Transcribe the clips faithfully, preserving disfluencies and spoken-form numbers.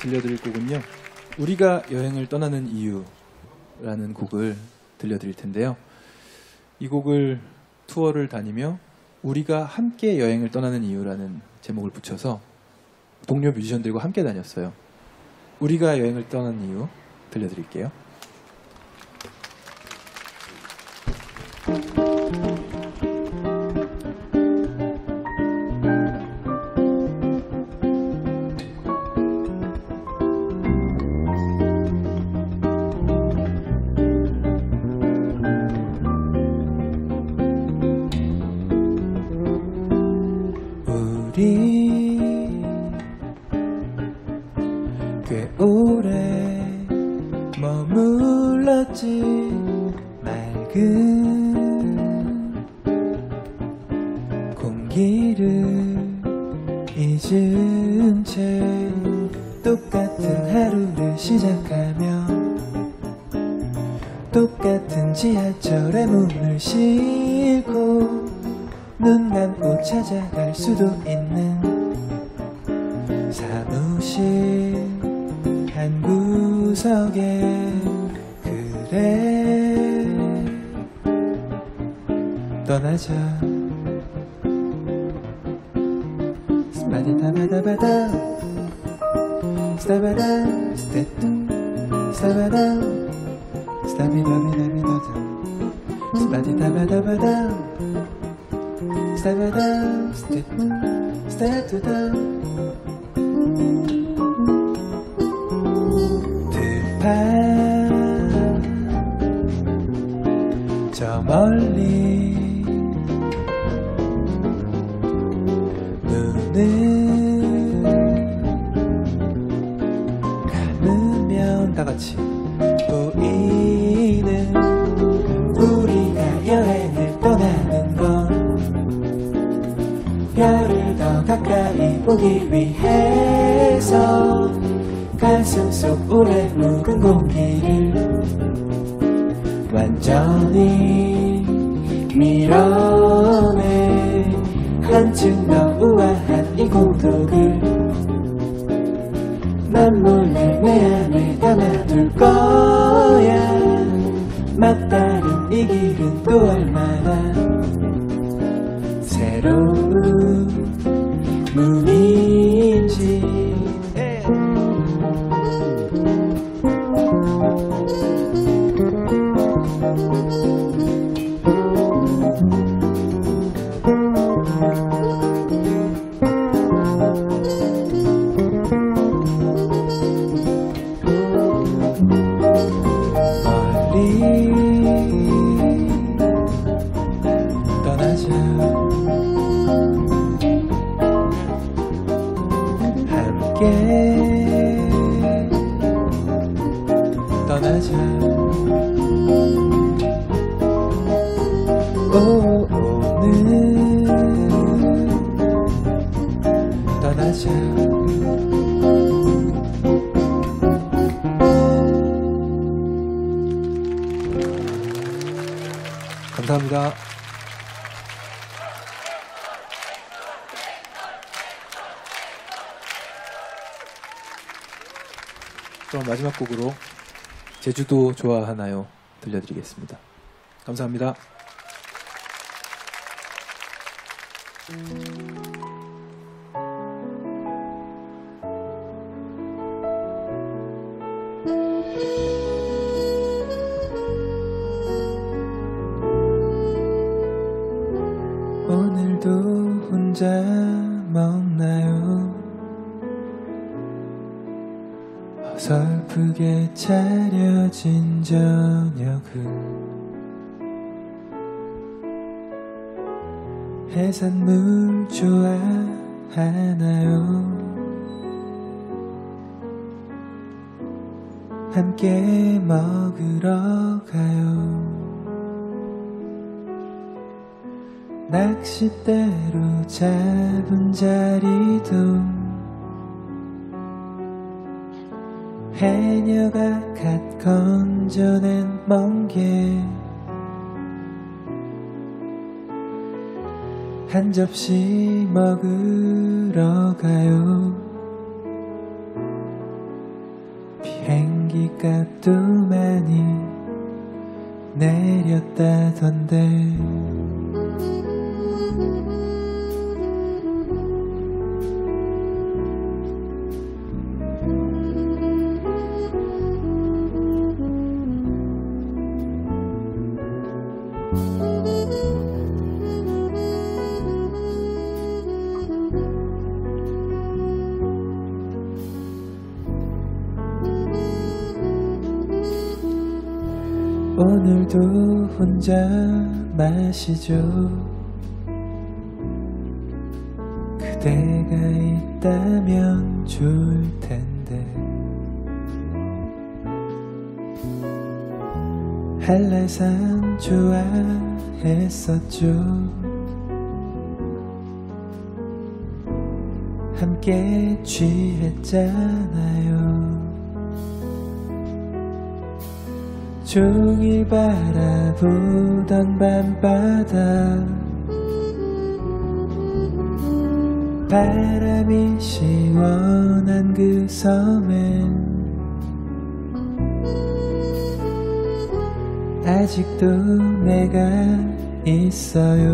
들려드릴 곡은요, 우리가 여행을 떠나는 이유라는 곡을 들려드릴 텐데요. 이 곡을 투어를 다니며 우리가 함께 여행을 떠나는 이유라는 제목을 붙여서 동료 뮤지션들과 함께 다녔어요. 우리가 여행을 떠나는 이유 들려드릴게요. 우리 꽤 오래 머물렀지. 맑은 공기를 잊은 채 똑같은 하루를 시작하며 똑같은 지하철의 문을 싣고 눈 감고 찾아갈 수도 있는 사무실 한 구석에. 그래 떠나자. 스바디다바다바다 스타바다 스테뚜 스타바다 스타비바비다비다다 스바디다바다바다 스타바다 스테뚜 스테뚜다. 들판 저 멀리 눈을 감으면 다같이 보이는 우리가 여행을 떠나는 건 별을 더 가까이 보기 위해서 가슴 속 오래 묵은 공기를 완전히 밀어내. 한층 더 우아한 이 고독을 난 몰래 내 안에 담아둘 거야. 막다른 이 길은 또 얼마나 새로운 문인지. 멀리 떠나자. 함께 떠나자. 오, 오늘 떠나자. 감사합니다. 그럼 마지막 곡으로 제주도 좋아하나요? 들려드리겠습니다. 감사합니다. 오늘도 혼자 먹나요? 어설프게 차려진 저녁은 해산물 좋아하나요? 함께 먹으러 가요. 낚싯대로 잡은 자리도 해녀가 갓 건져낸 멍게 한 접시 먹으러 가요. 공기값도 많이 내렸다던데 오늘도 혼자 마시죠. 그대가 있다면 좋을 텐데 한라산 좋아했었죠. 함께 취했잖아요. 종일 바라보던 밤바다 바람이 시원한 그 섬엔 아직도 내가 있어요.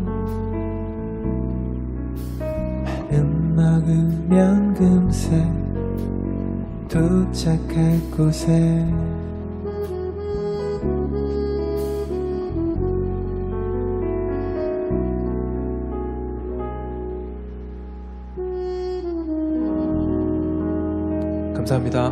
마음 먹으면 금세 도착할 곳에 감사합니다.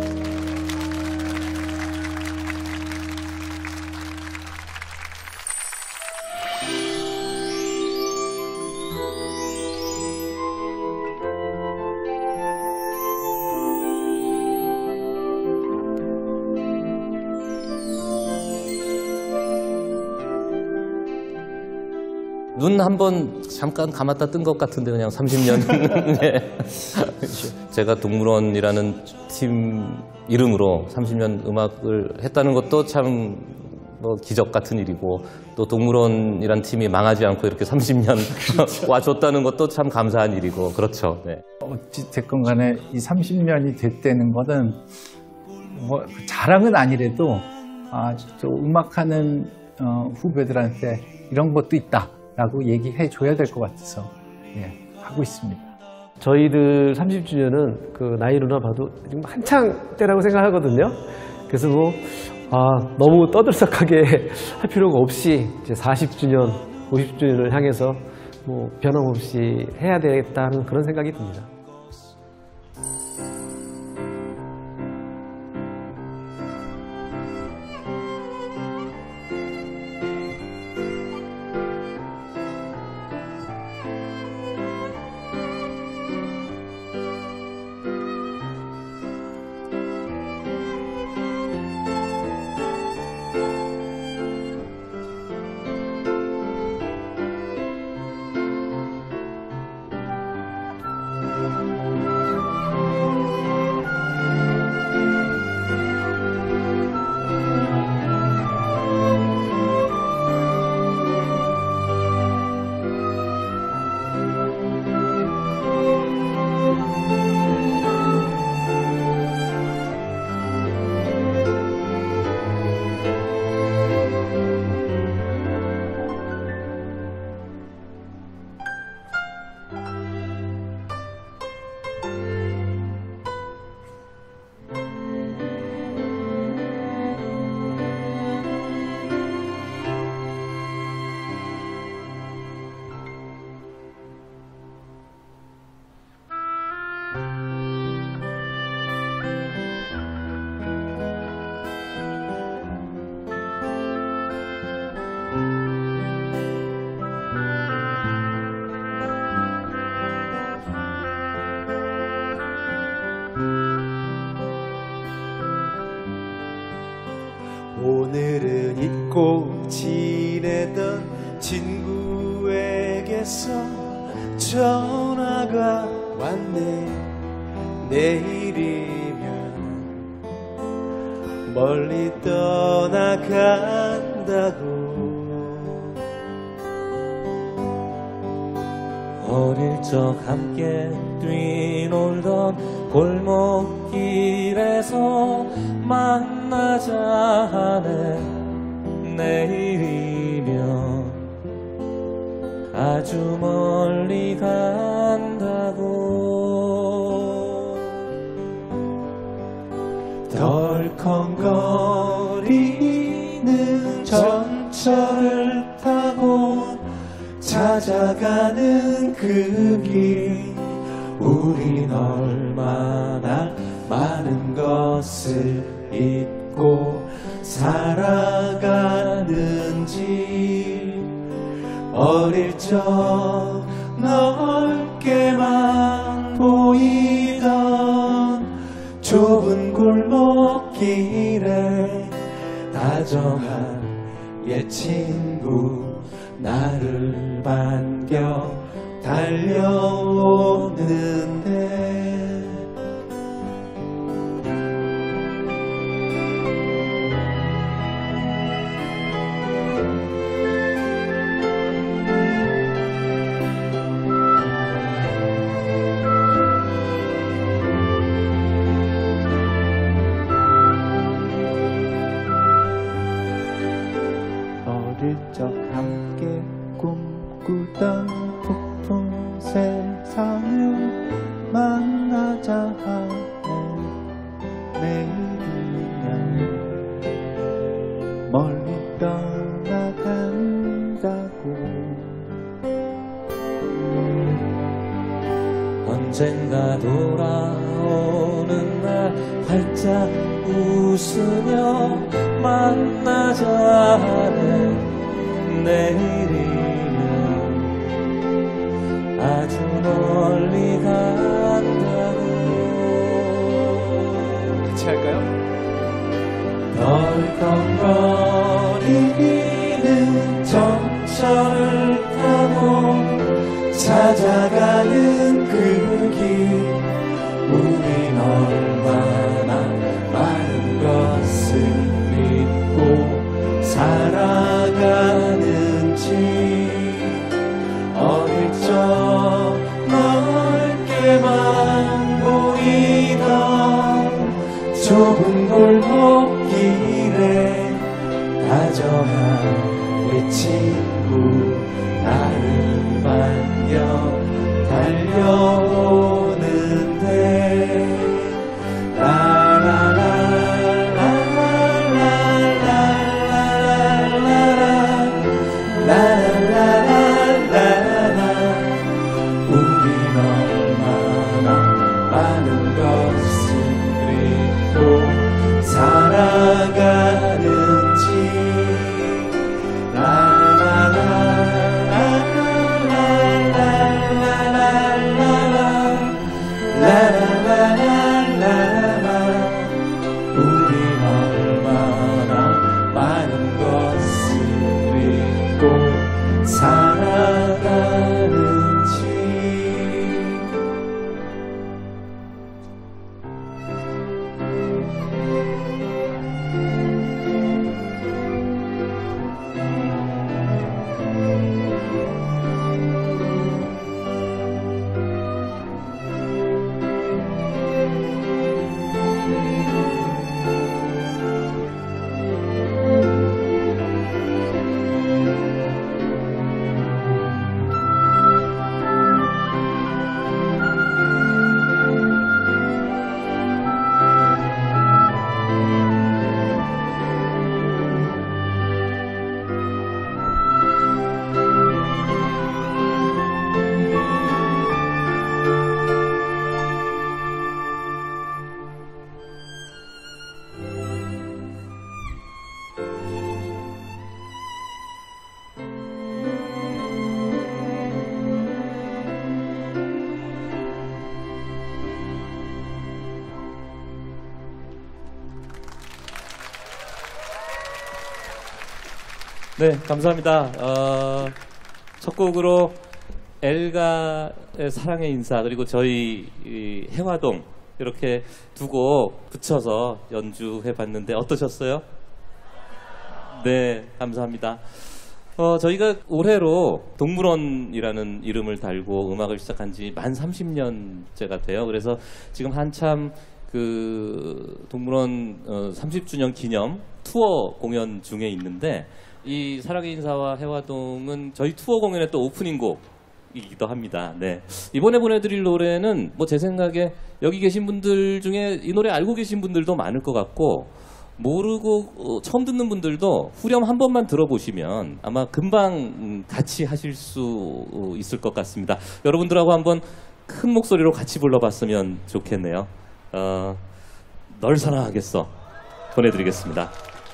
눈 한 번 잠깐 감았다 뜬 것 같은데 그냥 삼십 년. 네. 제가 동물원이라는 팀 이름으로 삼십 년 음악을 했다는 것도 참 뭐 기적 같은 일이고 또 동물원이라는 팀이 망하지 않고 이렇게 삼십 년 그렇죠. 와줬다는 것도 참 감사한 일이고 그렇죠. 네. 어찌됐건 간에 이 삼십 년이 됐다는 것은 뭐 자랑은 아니래도 아, 저 음악하는 어, 후배들한테 이런 것도 있다. 라고 얘기해 줘야 될 것 같아서 예, 하고 있습니다. 저희들 삼십 주년은 그 나이로나 봐도 지금 한창 때라고 생각하거든요. 그래서 뭐 아, 너무 떠들썩하게 할 필요가 없이 이제 사십 주년, 오십 주년을 향해서 뭐 변함없이 해야 되겠다는 그런 생각이 듭니다. 오늘은 잊고 지내던 친구에게서 전화가 왔네. 내일이면 멀리 떠나간다고. 어릴 적 함께 뛰놀던 골목길에서 만나자 하네. 내일이면 아주 멀리 간다고. 덜컹거리는 전철을 타고 찾아가는 그 길, 우린 얼마나 많은 것을 잊고 살아가는지. 어릴 적 넓게만 보이던 좁은 골목길에 다정한 옛 친구 나를 반겨 달려오는데. 어릴 적 함께 꿈꾸던 폭풍 세상을 만나자 하네. 내일이면 멀리 떠나간다고. 언젠가 돌아오는 날 활짝 웃으며 만나자 하네. 내일이면 아주 멀리 간다고. 같이 할까요? 덜컹거리는 전철을 타고 찾아가는 그 길, 우린 얼마나 많은 것을 잊고 살아가는지. 어릴 적 넓게만 보이던 좁은 골목길에 다정한 옛 친구 나를 반겨 달려오는데. 네, 감사합니다. 어, 첫 곡으로 엘가의 사랑의 인사, 그리고 저희 이 해화동 이렇게 두 곡 붙여서 연주해봤는데 어떠셨어요? 네, 감사합니다. 어, 저희가 올해로 동물원이라는 이름을 달고 음악을 시작한 지 만 삼십 년째가 돼요. 그래서 지금 한참 그 동물원 어, 삼십 주년 기념 투어 공연 중에 있는데 이 사랑의 인사와 해화동은 저희 투어 공연의 또 오프닝 곡이기도 합니다. 네. 이번에 보내드릴 노래는 뭐 제 생각에 여기 계신 분들 중에 이 노래 알고 계신 분들도 많을 것 같고 모르고 어, 처음 듣는 분들도 후렴 한 번만 들어보시면 아마 금방 음, 같이 하실 수 어, 있을 것 같습니다. 여러분들하고 한번 큰 목소리로 같이 불러봤으면 좋겠네요. 어, 널 사랑하겠어 보내드리겠습니다.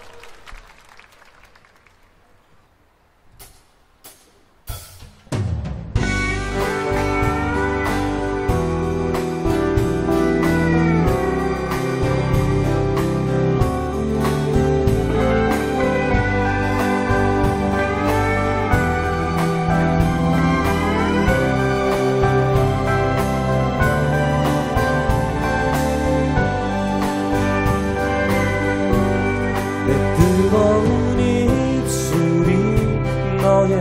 뜨거운 입술이 너의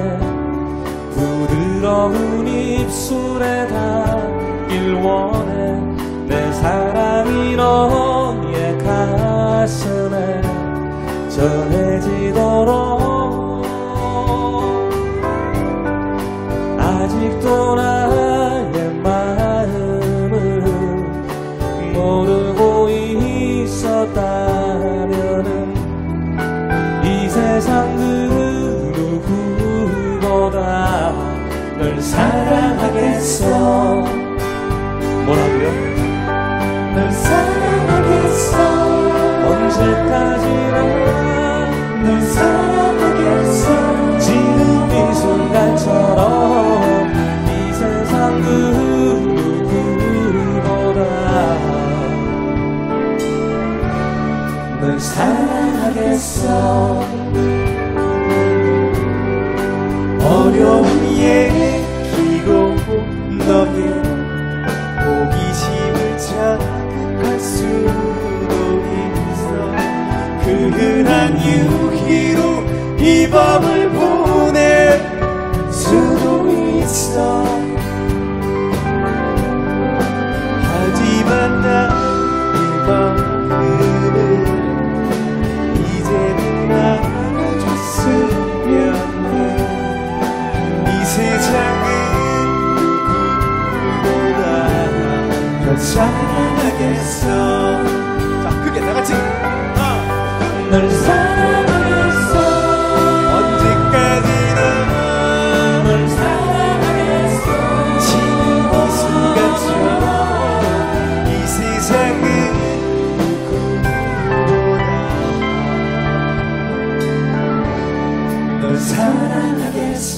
부드러운 입술에 닿길 원해 내 사랑이 너의 가슴에 전해지도록 아직도 나의 마음을 모르고 있었다면은 이 세상 그 누구보다 널 사랑하겠어. 뭐라고요? 널 사랑하겠어. 언제까지나 널 사랑하겠어. 지금 이 순간처럼 이 세상 그 누구보다 널 사랑하겠어. 어려움에 끼고 너의 호기심을 자극할 수도 있어. 그 흔한 유희로 이 밤을 보낼 수도 있어. 하지만 나 이 밤을 이제는 알아줬으면 해. 이 세상은 누구보다 널 사랑하겠어. 자, 크게 다 같이. 널 사랑하겠어. 언제까지나 널 사랑하겠어. 지금 이 순간처럼 이 세상은 널 사랑하겠어.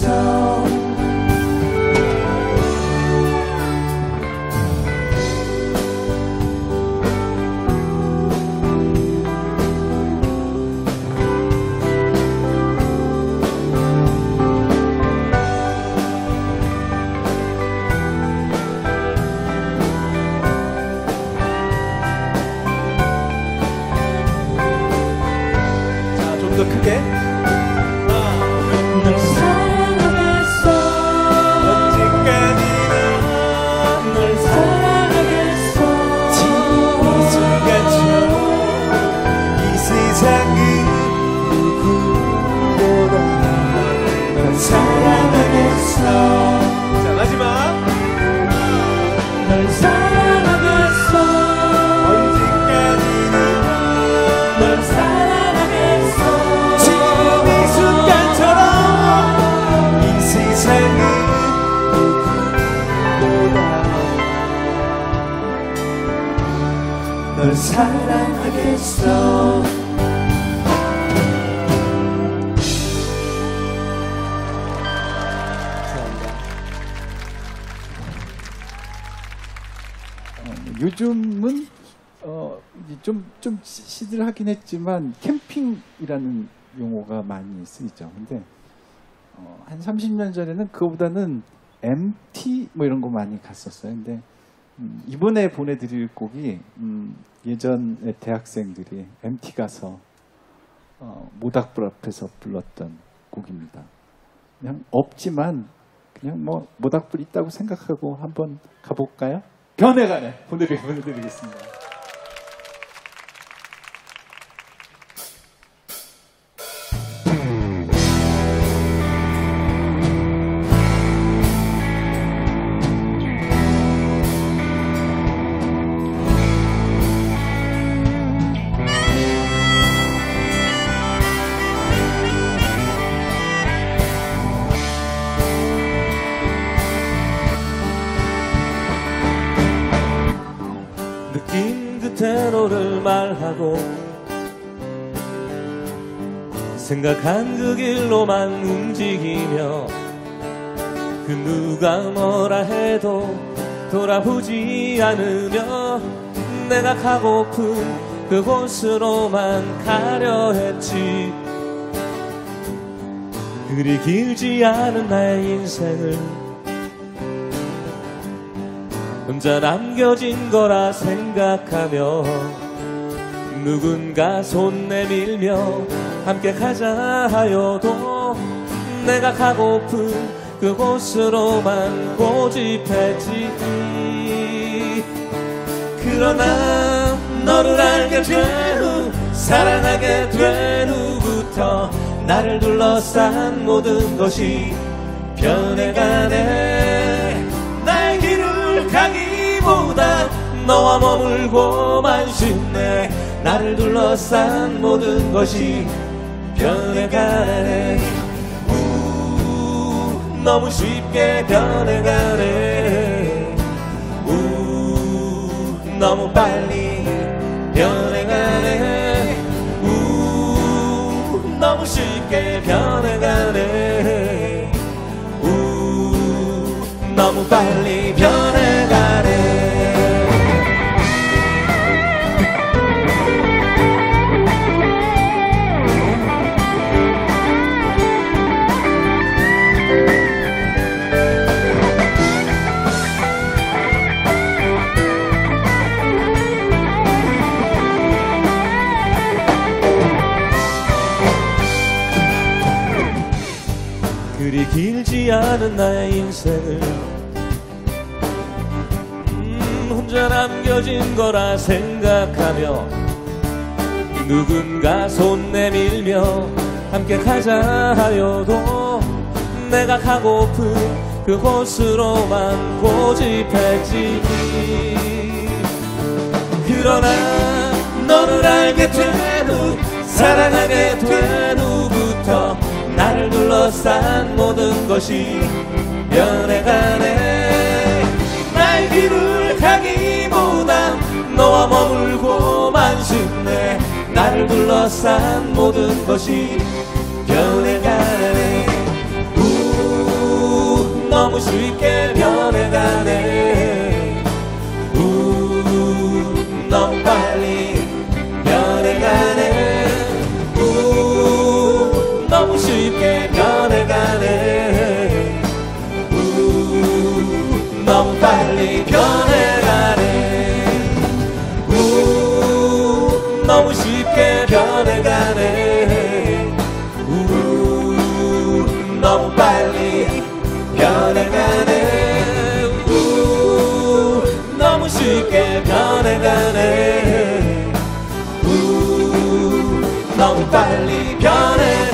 자, 좀 더 크게. 널 사랑하겠어. 언제까지나 널 사랑하겠어. 지금 이 순간처럼 이 세상은 누구보다 널 사랑하겠어. 자, 마지막. 널 사랑하겠어. 언제까지나 널 사랑하겠어. 지금 이 순간처럼 이 세상은 누구보다 널 사랑하겠어. 요즘은 어, 좀, 좀 시들하긴 했지만 캠핑이라는 용어가 많이 쓰이죠. 근데 어, 한 삼십 년 전에는 그거보다는 엠티 뭐 이런 거 많이 갔었어요. 근데 음, 이번에 보내드릴 곡이 음, 예전에 대학생들이 엠티 가서 어, 모닥불 앞에서 불렀던 곡입니다. 그냥 없지만 그냥 뭐 모닥불 있다고 생각하고 한번 가볼까요? 견해가네 보내드리, 보내드리겠습니다. 그대로를 말하고 생각한 그 길로만 움직이며 그 누가 뭐라 해도 돌아보지 않으며 내가 가고픈 그곳으로만 가려 했지. 그리 길지 않은 나의 인생을 혼자 남겨진 거라 생각하며 누군가 손 내밀며 함께 가자 하여도 내가 가고픈 그곳으로만 고집했지. 그러나 너를 알게 된 후 사랑하게 된 후부터 나를 둘러싼 모든 것이 변해가네. 나의 길을 가기보다 너와 머물고만 싶네. 나를 둘러싼 모든 것이 변해가네. 우, 너무 쉽게 변해가네. 우, 너무 빨리 변해가네. 우, 너무 쉽게 변해가네. 우, 너무 빨리 변해가네. 그리 길지 않은 나의 인생을 음, 혼자 남겨진 거라 생각하며 누군가 손 내밀며 함께 가자 하여도 내가 가고픈 그곳으로만 고집했지. 그러나 너를 알게 된 후 사랑하게 된 후부터 나를 둘러싼 모든 것이 변해가네. 나의 길을 가기보다 너와 머물고만 싶네. 나를 둘러싼 모든 것이 변해가네. 우, 너무 쉽게 변해가네. 우, 너무 빨리 변해가네. 너무 쉽게 변해가네. 우, 너무 빨리 변해가네. 우, 너무 쉽게 변해가네. 우, 너무 빨리 변해가네. 우, 너무 쉽게 변해가네. 우, 너무 빨리 변해가네.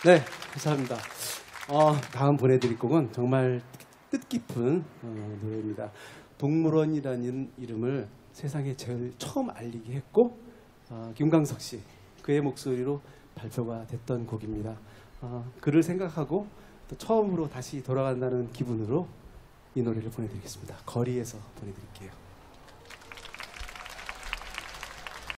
네, 감사합니다. 어, 다음 보내드릴 곡은 정말 뜻깊은 어, 노래입니다. 동물원이라는 이름을 세상에 제일 처음 알리게 했고 어, 김광석 씨, 그의 목소리로 발표가 됐던 곡입니다. 어, 그를 생각하고 또 처음으로 다시 돌아간다는 기분으로 이 노래를 보내드리겠습니다. 거리에서 보내드릴게요.